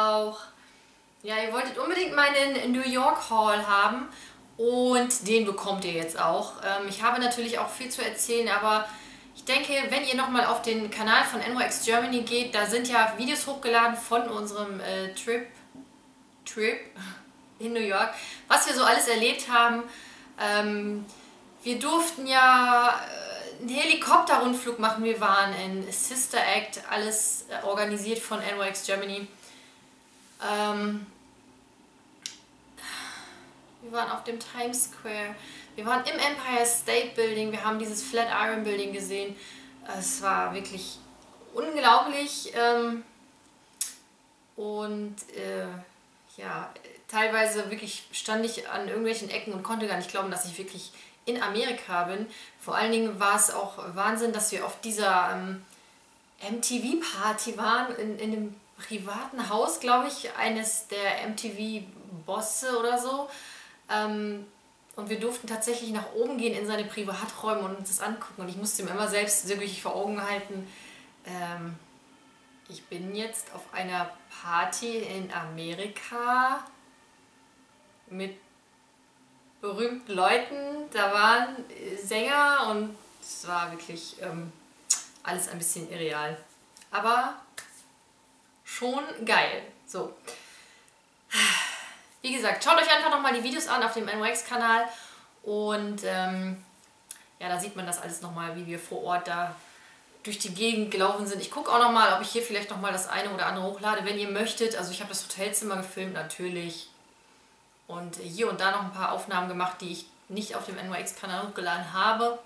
auch, ja, ihr wolltet unbedingt meinen New York Haul haben und den bekommt ihr jetzt auch. Ich habe natürlich auch viel zu erzählen, aber ich denke, wenn ihr nochmal auf den Kanal von NYX Germany geht, da sind ja Videos hochgeladen von unserem Trip in New York, was wir so alles erlebt haben. Wir durften ja einen Helikopterrundflug machen. Wir waren in Sister Act, alles organisiert von NYX Germany. Wir waren auf dem Times Square. Wir waren im Empire State Building. Wir haben dieses Flatiron Building gesehen. Es war wirklich unglaublich. Ja, teilweise wirklich stand ich an irgendwelchen Ecken und konnte gar nicht glauben, dass ich wirklich in Amerika bin. Vor allen Dingen war es auch Wahnsinn, dass wir auf dieser MTV-Party waren, in einem privaten Haus, glaube ich, eines der MTV-Bosse oder so. Und wir durften tatsächlich nach oben gehen in seine Privaträume und uns das angucken. Und ich musste mir immer selbst wirklich vor Augen halten, ich bin jetzt auf einer Party in Amerika mit berühmten Leuten. Da waren Sänger und es war wirklich alles ein bisschen irreal. Aber schon geil. So. Wie gesagt, schaut euch einfach nochmal die Videos an auf dem NYX-Kanal und ja, da sieht man das alles nochmal, wie wir vor Ort da durch die Gegend gelaufen sind. Ich gucke auch nochmal, ob ich hier vielleicht nochmal das eine oder andere hochlade, wenn ihr möchtet. Also ich habe das Hotelzimmer gefilmt natürlich und hier und da noch ein paar Aufnahmen gemacht, die ich nicht auf dem NYX-Kanal hochgeladen habe,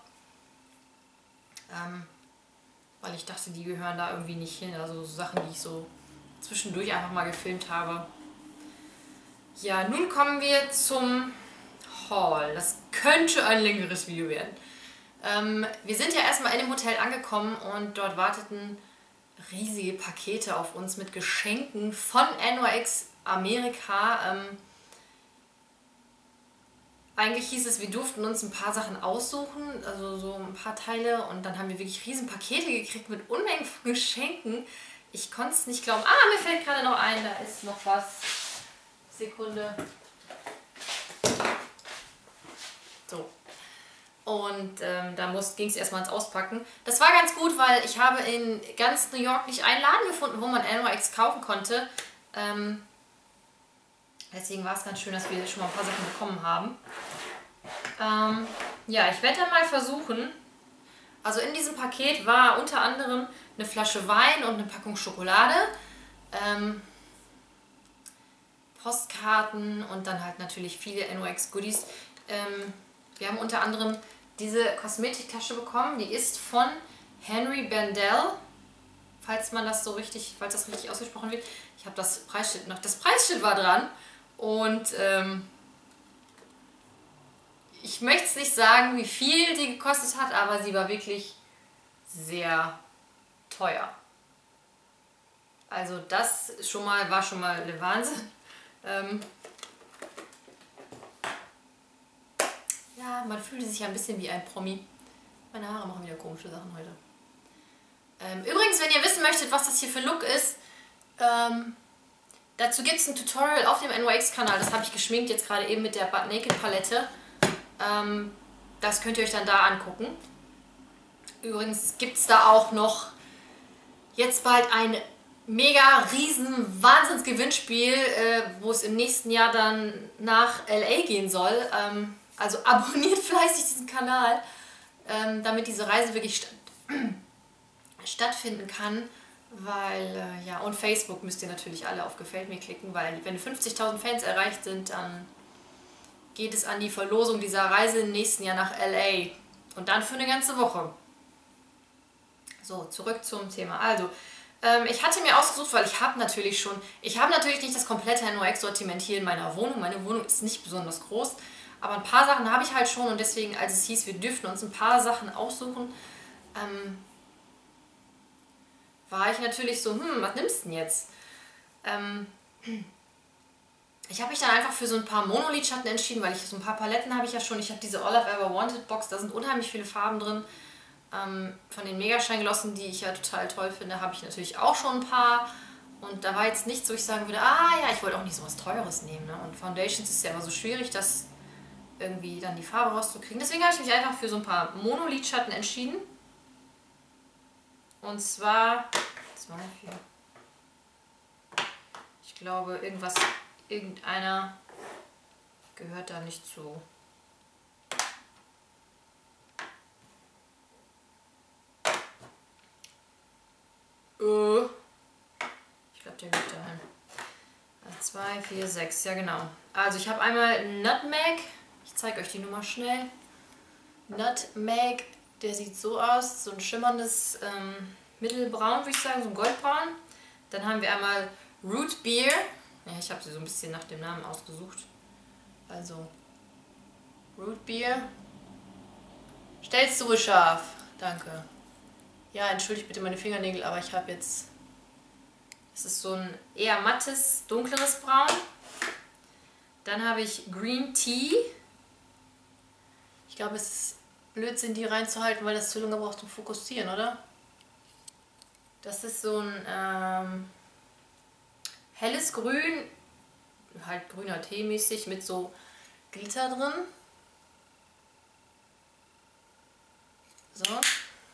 weil ich dachte, die gehören da irgendwie nicht hin. Also so Sachen, die ich so zwischendurch einfach mal gefilmt habe. Ja, nun kommen wir zum Haul. Das könnte ein längeres Video werden. Wir sind ja erstmal in dem Hotel angekommen und dort warteten riesige Pakete auf uns mit Geschenken von NYX Amerika. Eigentlich hieß es, wir durften uns ein paar Sachen aussuchen, also so ein paar Teile, und dann haben wir wirklich riesen Pakete gekriegt mit Unmengen von Geschenken. Ich konnte es nicht glauben. Ah, mir fällt gerade noch ein, da ist noch was. Sekunde. So. Und da ging es erstmal ins Auspacken. Das war ganz gut, weil ich habe in ganz New York nicht einen Laden gefunden, wo man NYX kaufen konnte. Deswegen war es ganz schön, dass wir schon mal ein paar Sachen bekommen haben. Ja, ich werde dann mal versuchen. Also in diesem Paket war unter anderem eine Flasche Wein und eine Packung Schokolade. Postkarten und dann halt natürlich viele NYX Goodies. Wir haben unter anderem diese Kosmetiktasche bekommen, die ist von Henry Bendel, falls das richtig ausgesprochen wird. Ich habe das Preisschild noch, das Preisschild war dran und ich möchte es nicht sagen, wie viel die gekostet hat, aber sie war wirklich sehr teuer. Also das war schon mal der Wahnsinn. Ja, man fühlte sich ja ein bisschen wie ein Promi. Meine Haare machen wieder komische Sachen heute. Übrigens, wenn ihr wissen möchtet, was das hier für ein Look ist, dazu gibt es ein Tutorial auf dem NYX-Kanal. Das habe ich geschminkt jetzt gerade eben mit der Butt Naked Palette. Das könnt ihr euch dann da angucken. Übrigens gibt es da auch noch jetzt bald ein mega riesen Wahnsinns-Gewinnspiel, wo es im nächsten Jahr dann nach LA gehen soll. Also abonniert fleißig diesen Kanal, damit diese Reise wirklich stattfinden kann. Weil, ja, und Facebook müsst ihr natürlich alle auf Gefällt mir klicken, weil wenn 50.000 Fans erreicht sind, dann geht es an die Verlosung dieser Reise im nächsten Jahr nach LA. Und dann für eine ganze Woche. So, zurück zum Thema. Also, ich hatte mir ausgesucht, weil ich habe natürlich nicht das komplette NYX-Sortiment hier in meiner Wohnung. Meine Wohnung ist nicht besonders groß, aber ein paar Sachen habe ich halt schon und deswegen, als es hieß, wir dürften uns ein paar Sachen aussuchen, war ich natürlich so, was nimmst du denn jetzt? Ich habe mich dann einfach für so ein paar Monolidschatten entschieden, weil ich so ein paar Paletten habe ich ja schon. Ich habe diese All I've Ever Wanted Box, da sind unheimlich viele Farben drin. Von den Mega Shine Glossen, die ich ja total toll finde, habe ich natürlich auch schon ein paar. Und da war jetzt nichts, wo ich sagen würde, ah ja, ich wollte auch nicht so was Teures nehmen. Ne? Und Foundations ist ja immer so schwierig, das irgendwie dann die Farbe rauszukriegen. Deswegen habe ich mich einfach für so ein paar Monolidschatten entschieden. Und zwar 2, 4. Ich glaube, irgendeiner gehört da nicht zu. Ich glaube, der geht dahin. 2, 4, 6, ja genau. Also ich habe einmal Nutmeg. Ich zeige euch die Nummer schnell. Nutmeg, der sieht so aus. So ein schimmerndes Mittelbraun, würde ich sagen, so ein Goldbraun. Dann haben wir einmal Root Beer. Ja, ich habe sie so ein bisschen nach dem Namen ausgesucht. Also Root Beer. Stellst du scharf. Danke. Ja, entschuldigt bitte meine Fingernägel, aber ich habe jetzt... Es ist so ein eher mattes, dunkleres Braun. Dann habe ich Green Tea. Ich glaube, es ist Blödsinn, die reinzuhalten, weil das zu lange braucht zum Fokussieren, oder? Das ist so ein helles Grün, halt grüner Tee mäßig, mit so Glitter drin. So.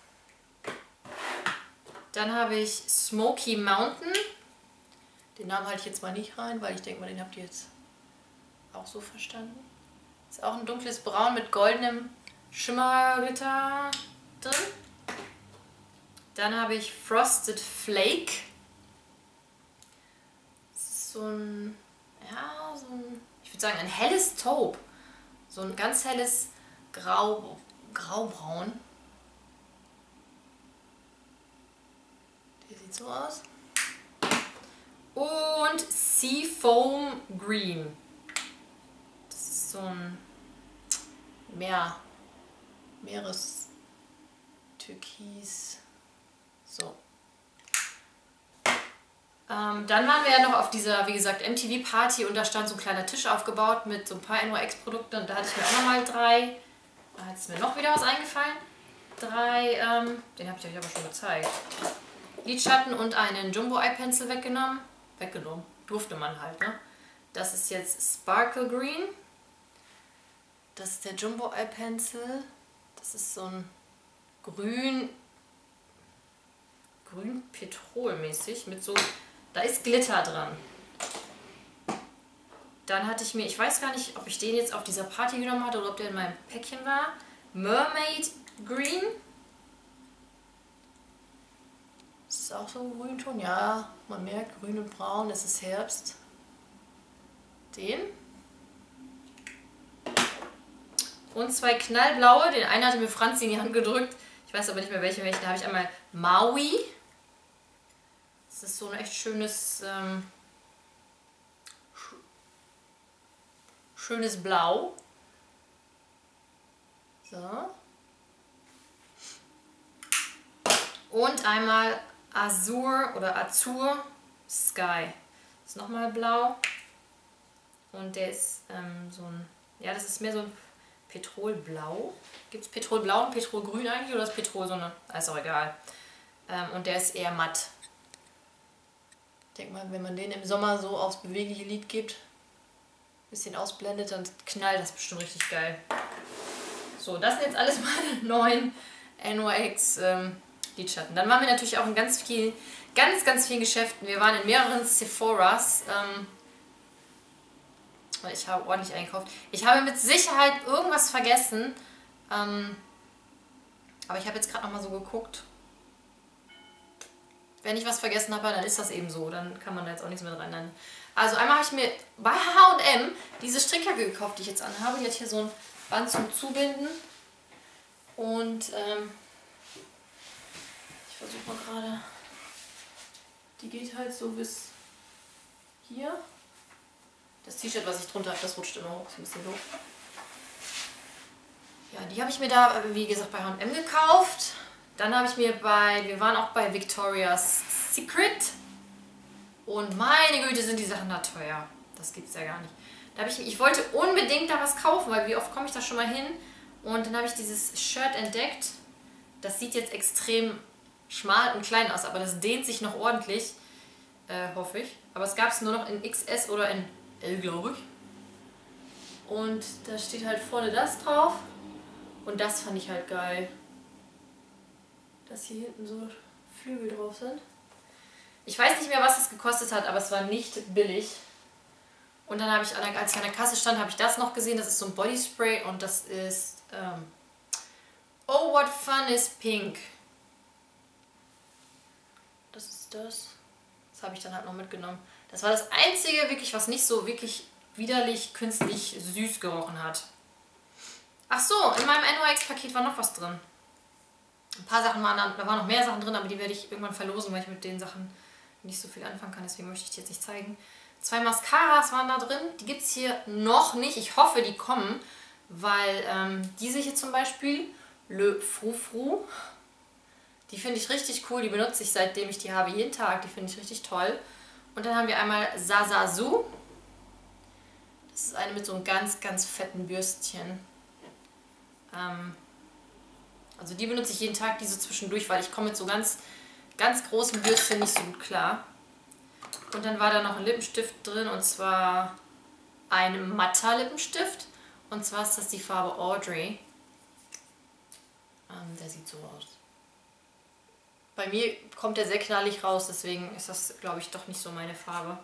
Dann habe ich Smoky Mountain. Den Namen halte ich jetzt mal nicht rein, weil ich denke mal, den habt ihr jetzt auch so verstanden. Ist auch ein dunkles Braun mit goldenem Schimmerglitter drin. Dann habe ich Frosted Flake. Das ist so ein, ja, so ein, ich würde sagen, ein helles Taupe. So ein ganz helles Graubraun. Der sieht so aus. Und Seafoam Green. Das ist so ein Meerestürkis. So. Dann waren wir ja noch auf dieser, wie gesagt, MTV-Party und da stand so ein kleiner Tisch aufgebaut mit so ein paar NOx-Produkten und da hatte ich mir auch nochmal 3. Da ist mir noch wieder was eingefallen. 3, den habe ich euch aber schon gezeigt. Lidschatten und einen Jumbo-Eye-Pencil weggenommen. Durfte man halt, ne? Das ist jetzt Sparkle Green. Das ist der Jumbo-Eye-Pencil. Das ist so ein grün-petrolmäßig mit so, da ist Glitter dran. Dann hatte ich mir, ich weiß gar nicht, ob ich den jetzt auf dieser Party genommen hatte oder ob der in meinem Päckchen war. Mermaid Green. Das ist auch so ein Grünton, ja, man merkt grün und braun, es ist Herbst. Den. Und 2 knallblaue, den einen hatte mir Franzi in die Hand gedrückt. Ich weiß aber nicht mehr welchen. Da habe ich einmal Maui. Das ist so ein echt schönes, schönes Blau. So. Und einmal Azur Sky. Das ist nochmal blau. Und der ist so ein, ja, das ist mehr so ein Petrolblau. Gibt es Petrolblau und Petrolgrün eigentlich oder ist Petrol so eine? Ist auch egal. Und der ist eher matt. Ich denke mal, wenn man den im Sommer so aufs bewegliche Lid gibt, ein bisschen ausblendet, dann knallt das bestimmt richtig geil. So, das sind jetzt alles meine neuen NOx Lidschatten. Dann waren wir natürlich auch in ganz vielen Geschäften. Wir waren in mehreren Sephoras. Ich habe ordentlich eingekauft. Ich habe mit Sicherheit irgendwas vergessen. Aber ich habe jetzt gerade noch mal so geguckt. Wenn ich was vergessen habe, dann ist das eben so. Dann kann man da jetzt auch nichts mehr dran nennen. Also einmal habe ich mir bei H&M diese Strickjacke gekauft, die ich jetzt anhabe. Die hat hier so ein Band zum Zubinden. Und ich versuche mal gerade. Die geht halt so bis hier. Das T-Shirt, was ich drunter habe, das rutscht immer hoch, ist ein bisschen doof. Ja, die habe ich mir da, wie gesagt, bei H&M gekauft. Dann habe ich mir wir waren auch bei Victoria's Secret. Und meine Güte, sind die Sachen da teuer. Das gibt's ja gar nicht. Da habe ich wollte unbedingt da was kaufen, weil wie oft komme ich da schon mal hin? Und dann habe ich dieses Shirt entdeckt. Das sieht jetzt extrem schmal und klein aus, aber das dehnt sich noch ordentlich. hoffe ich. Aber es gab es nur noch in XS oder in L, glaube ich. Und da steht halt vorne das drauf. Und das fand ich halt geil. Dass hier hinten so Flügel drauf sind. Ich weiß nicht mehr, was es gekostet hat, aber es war nicht billig. Und dann habe ich, als ich an der Kasse stand, habe ich das noch gesehen. Das ist so ein Bodyspray und das ist Oh What Fun is Pink. Das ist das. Das habe ich dann halt noch mitgenommen. Das war das einzige, wirklich, was nicht so wirklich widerlich, künstlich süß gerochen hat. Ach so, in meinem NOx-Paket war noch was drin. Ein paar Sachen waren da waren noch mehr Sachen drin, aber die werde ich irgendwann verlosen, weil ich mit den Sachen nicht so viel anfangen kann. Deswegen möchte ich die jetzt nicht zeigen. 2 Mascaras waren da drin. Die gibt es hier noch nicht. Ich hoffe, die kommen, weil diese hier zum Beispiel, Le Frou-Frou, die finde ich richtig cool. Die benutze ich, seitdem ich die habe, jeden Tag. Die finde ich richtig toll. Und dann haben wir einmal Sasasu. Das ist eine mit so einem ganz, ganz fetten Bürstchen. Also die benutze ich jeden Tag, diese zwischendurch, weil ich komme mit so ganz, ganz großen Bürstchen nicht so gut klar. Und dann war da noch ein Lippenstift drin, und zwar ein matter Lippenstift. Und zwar ist das die Farbe Audrey. Der sieht so aus. Bei mir kommt der sehr knallig raus, deswegen ist das, glaube ich, doch nicht so meine Farbe.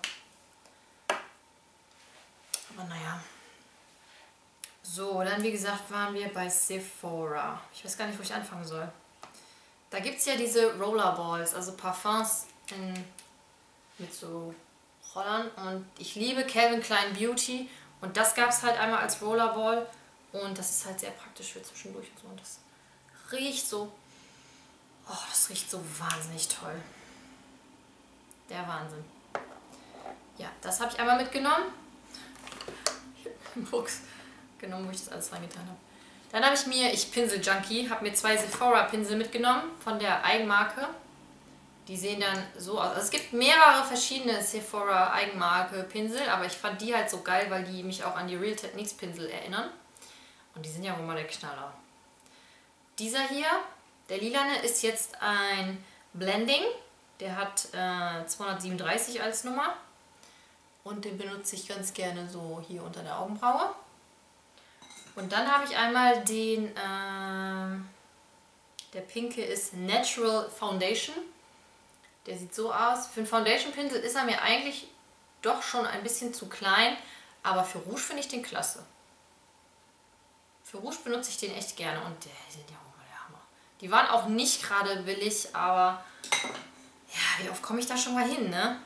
Aber naja. So, dann wie gesagt waren wir bei Sephora. Ich weiß gar nicht, wo ich anfangen soll. Da gibt es ja diese Rollerballs, also Parfums mit so Rollern. Und ich liebe Calvin Klein Beauty. Und das gab es halt einmal als Rollerball. Und das ist halt sehr praktisch für zwischendurch und so. Und das riecht so... Oh, das riecht so wahnsinnig toll. Der Wahnsinn. Ja, das habe ich einmal mitgenommen. Im Box genommen, wo ich das alles reingetan habe. Dann habe ich mir, ich Pinsel-Junkie, habe mir 2 Sephora-Pinsel mitgenommen von der Eigenmarke. Die sehen dann so aus. Also es gibt mehrere verschiedene Sephora Eigenmarke Pinsel, aber ich fand die halt so geil, weil die mich auch an die Real Techniques Pinsel erinnern. Und die sind ja wohl mal der Knaller. Dieser hier, der lilane, ist jetzt ein Blending. Der hat 237 als Nummer. Und den benutze ich ganz gerne so hier unter der Augenbraue. Und dann habe ich einmal den, der pinke ist Natural Foundation. Der sieht so aus. Für einen Foundation-Pinsel ist er mir eigentlich doch schon ein bisschen zu klein. Aber für Rouge finde ich den klasse. Für Rouge benutze ich den echt gerne. Und die sind ja auch mal der Hammer. Die waren auch nicht gerade billig, aber ja, wie oft komme ich da schon mal hin, ne?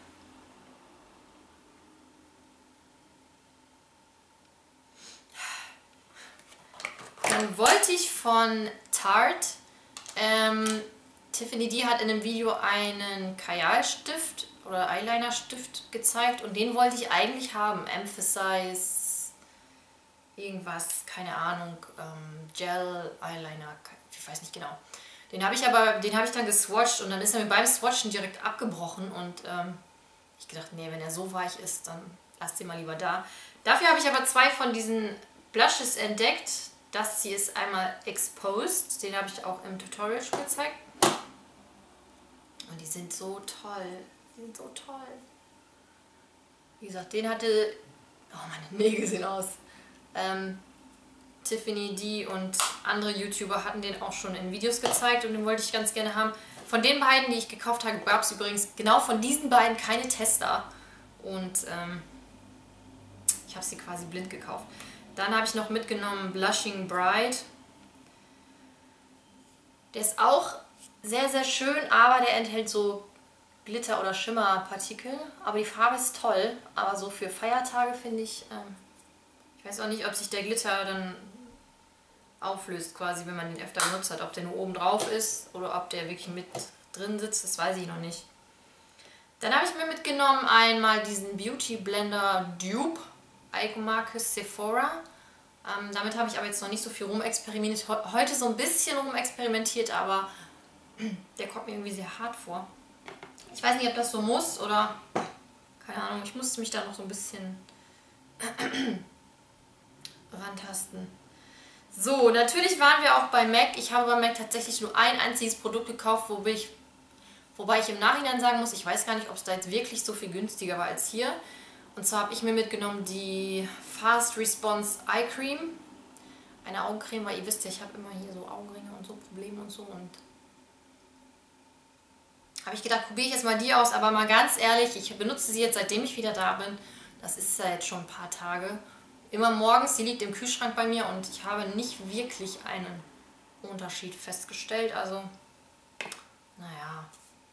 Dann wollte ich von Tarte, Tiffany D hat in einem Video einen Kajalstift oder Eyeliner-Stift gezeigt und den wollte ich eigentlich haben. Emphasize, irgendwas, keine Ahnung, Gel, Eyeliner, ich weiß nicht genau. Den habe ich dann geswatcht und dann ist er mir beim Swatchen direkt abgebrochen und ich gedacht, nee, wenn er so weich ist, dann lasst ihn mal lieber da. Dafür habe ich aber 2 von diesen Blushes entdeckt. Das hier ist einmal Exposed, den habe ich auch im Tutorial schon gezeigt. Und die sind so toll. Die sind so toll. Wie gesagt, den hatte... Oh, meine Nägel sehen aus. Tiffany D und andere YouTuber hatten den auch schon in Videos gezeigt und den wollte ich ganz gerne haben. Von den beiden, die ich gekauft habe, gab es übrigens genau von diesen beiden keine Tester. Und ich habe sie quasi blind gekauft. Dann habe ich noch mitgenommen Blushing Bride. Der ist auch sehr, sehr schön, aber der enthält so Glitter- oder Schimmerpartikel. Aber die Farbe ist toll. Aber so für Feiertage finde ich... ich weiß auch nicht, ob sich der Glitter dann auflöst quasi, wenn man den öfter benutzt hat. Ob der nur oben drauf ist oder ob der wirklich mit drin sitzt, das weiß ich noch nicht. Dann habe ich mir mitgenommen einmal diesen Beauty Blender Dupe. Eigenmarke Sephora. Damit habe ich aber jetzt noch nicht so viel rumexperimentiert. Heute so ein bisschen rumexperimentiert, aber der kommt mir irgendwie sehr hart vor. Ich weiß nicht, ob das so muss oder... Keine Ahnung, ich musste mich da noch so ein bisschen rantasten. So, natürlich waren wir auch bei MAC. Ich habe bei MAC tatsächlich nur ein einziges Produkt gekauft, Wobei ich im Nachhinein sagen muss, ich weiß gar nicht, ob es da jetzt wirklich so viel günstiger war als hier. Und zwar habe ich mir mitgenommen die Fast Response Eye Cream. Eine Augencreme, weil ihr wisst ja, ich habe immer hier so Augenringe und so Probleme und so. Und habe ich gedacht, probiere ich jetzt mal die aus. Aber mal ganz ehrlich, ich benutze sie jetzt, seitdem ich wieder da bin. Das ist ja jetzt schon ein paar Tage. Immer morgens, die liegt im Kühlschrank bei mir und ich habe nicht wirklich einen Unterschied festgestellt. Also, naja.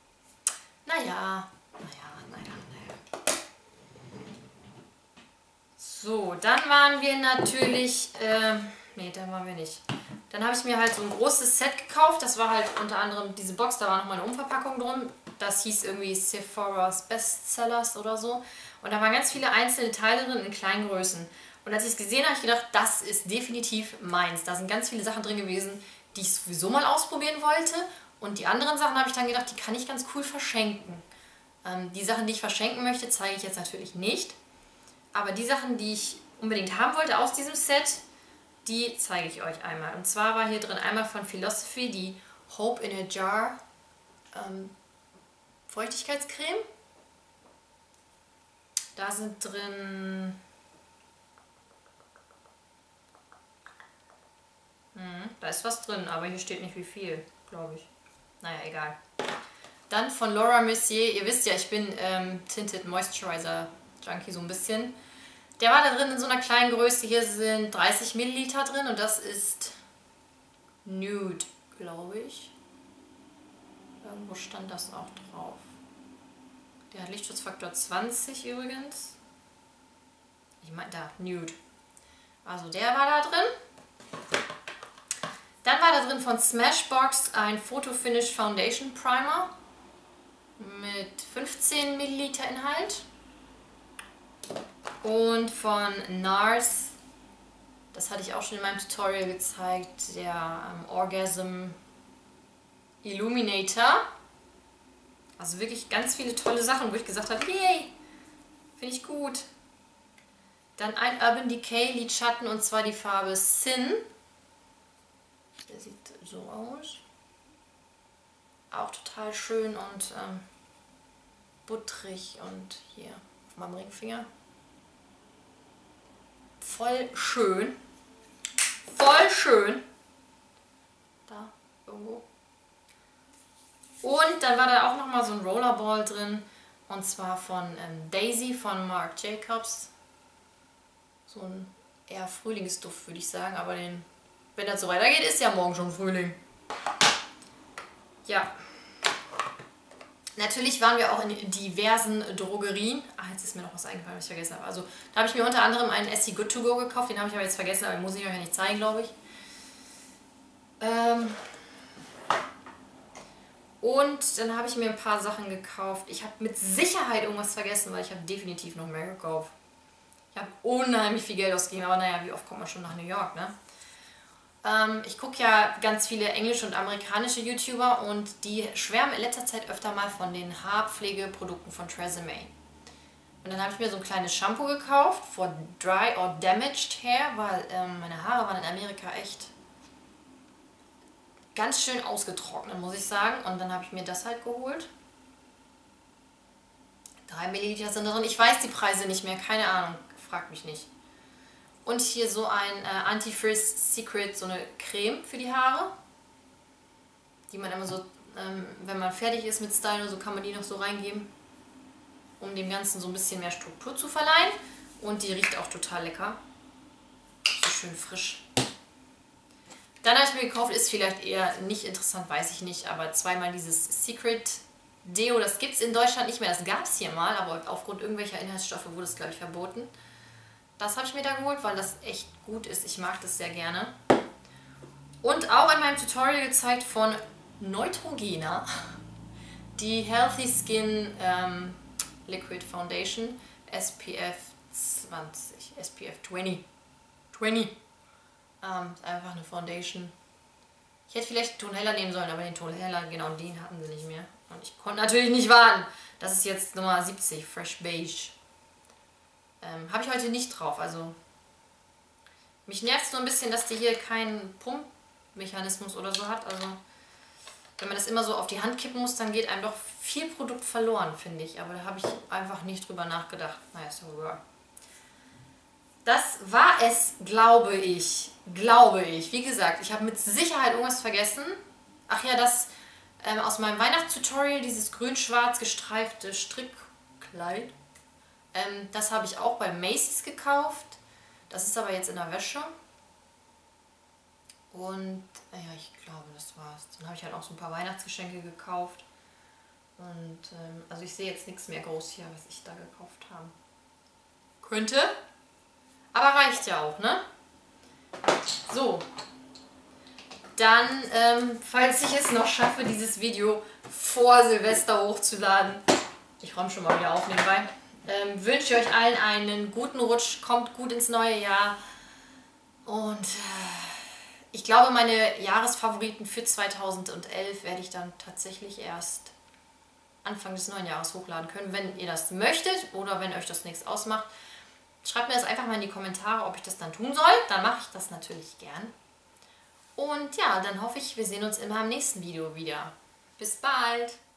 So, dann waren wir natürlich, nee, da waren wir nicht. Dann habe ich mir halt so ein großes Set gekauft. Das war halt unter anderem diese Box, da war nochmal eine Umverpackung drin. Das hieß irgendwie Sephora's Bestsellers oder so. Und da waren ganz viele einzelne Teile drin in kleinen Größen. Und als ich es gesehen habe, habe ich gedacht, das ist definitiv meins. Da sind ganz viele Sachen drin gewesen, die ich sowieso mal ausprobieren wollte. Und die anderen Sachen habe ich dann gedacht, die kann ich ganz cool verschenken. Die Sachen, die ich verschenken möchte, zeige ich jetzt natürlich nicht. Aber die Sachen, die ich unbedingt haben wollte aus diesem Set, die zeige ich euch einmal. Und zwar war hier drin einmal von Philosophy die Hope in a Jar Feuchtigkeitscreme. Da sind drin da ist was drin, aber hier steht nicht wie viel, glaube ich. Naja, egal. Dann von Laura Mercier. Ihr wisst ja, ich bin Tinted Moisturizer Junkie so ein bisschen. Der war da drin in so einer kleinen Größe. Hier sind 30 Milliliter drin und das ist Nude, glaube ich. Irgendwo stand das auch drauf. Der hat Lichtschutzfaktor 20 übrigens. Ich meine, da, Nude. Also der war da drin. Dann war da drin von Smashbox ein Photo Finish Foundation Primer mit 15 Milliliter Inhalt. Und von NARS, das hatte ich auch schon in meinem Tutorial gezeigt, der Orgasm Illuminator. Also wirklich ganz viele tolle Sachen, wo ich gesagt habe, yay, finde ich gut. Dann ein Urban Decay Lidschatten und zwar die Farbe Sin. Der sieht so aus. Auch total schön und buttrig und hier auf meinem Ringfinger. Voll schön. Voll schön. Da, irgendwo. Und dann war da auch nochmal so ein Rollerball drin. Und zwar von Daisy von Marc Jacobs. So ein eher Frühlingsduft, würde ich sagen. Aber wenn das so weitergeht, ist ja morgen schon Frühling. Ja. Natürlich waren wir auch in diversen Drogerien. Ach, jetzt ist mir noch was eingefallen, was ich vergessen habe. Also, da habe ich mir unter anderem einen Essie Good To Go gekauft. Den habe ich aber jetzt vergessen, aber den muss ich euch ja nicht zeigen, glaube ich. Und dann habe ich mir ein paar Sachen gekauft. Ich habe mit Sicherheit irgendwas vergessen, weil ich habe definitiv noch mehr gekauft. Ich habe unheimlich viel Geld ausgegeben, aber naja, wie oft kommt man schon nach New York, ne? Ich gucke ja ganz viele englische und amerikanische YouTuber und die schwärmen in letzter Zeit öfter mal von den Haarpflegeprodukten von Tresemme. Und dann habe ich mir so ein kleines Shampoo gekauft for Dry or Damaged Hair, weil meine Haare waren in Amerika echt ganz schön ausgetrocknet, muss ich sagen. Und dann habe ich mir das halt geholt. 3 Milliliter sind da drin. Ich weiß die Preise nicht mehr, keine Ahnung, fragt mich nicht. Und hier so ein Anti-Frizz Secret, so eine Creme für die Haare. Die man immer so, wenn man fertig ist mit Stylen, so kann man die noch so reingeben, um dem Ganzen so ein bisschen mehr Struktur zu verleihen. Und die riecht auch total lecker. So schön frisch. Dann habe ich mir gekauft, ist vielleicht eher nicht interessant, weiß ich nicht, aber zweimal dieses Secret Deo, das gibt es in Deutschland nicht mehr. Das gab es hier mal, aber aufgrund irgendwelcher Inhaltsstoffe wurde es, glaube ich, verboten. Das habe ich mir da geholt, weil das echt gut ist. Ich mag das sehr gerne. Und auch in meinem Tutorial gezeigt von Neutrogena die Healthy Skin Liquid Foundation SPF 20, SPF 20. Einfach eine Foundation. Ich hätte vielleicht den Ton heller nehmen sollen, aber den Ton heller, genau den hatten sie nicht mehr. Und ich konnte natürlich nicht warten. Das ist jetzt Nummer 70, Fresh Beige. Habe ich heute nicht drauf, also mich nervt es nur ein bisschen, dass die hier keinen Pumpmechanismus oder so hat, also wenn man das immer so auf die Hand kippen muss, dann geht einem doch viel Produkt verloren, finde ich. Aber da habe ich einfach nicht drüber nachgedacht. Naja, so ja. Das war es, glaube ich. Glaube ich. Wie gesagt, ich habe mit Sicherheit irgendwas vergessen. Ach ja, das aus meinem Weihnachtstutorial, dieses grün-schwarz gestreifte Strickkleid. Das habe ich auch bei Macy's gekauft. Das ist aber jetzt in der Wäsche. Und ja, ich glaube, das war's. Dann habe ich halt auch so ein paar Weihnachtsgeschenke gekauft. Und also ich sehe jetzt nichts mehr groß hier, was ich da gekauft habe. Könnte. Aber reicht ja auch, ne? So. Dann, falls ich es noch schaffe, dieses Video vor Silvester hochzuladen, ich räume schon mal wieder auf nebenbei, wünsche ich euch allen einen guten Rutsch, kommt gut ins neue Jahr und ich glaube, meine Jahresfavoriten für 2011 werde ich dann tatsächlich erst Anfang des neuen Jahres hochladen können, wenn ihr das möchtet oder wenn euch das nichts ausmacht. Schreibt mir das einfach mal in die Kommentare, ob ich das dann tun soll. Dann mache ich das natürlich gern. Und ja, dann hoffe ich, wir sehen uns immer im nächsten Video wieder. Bis bald!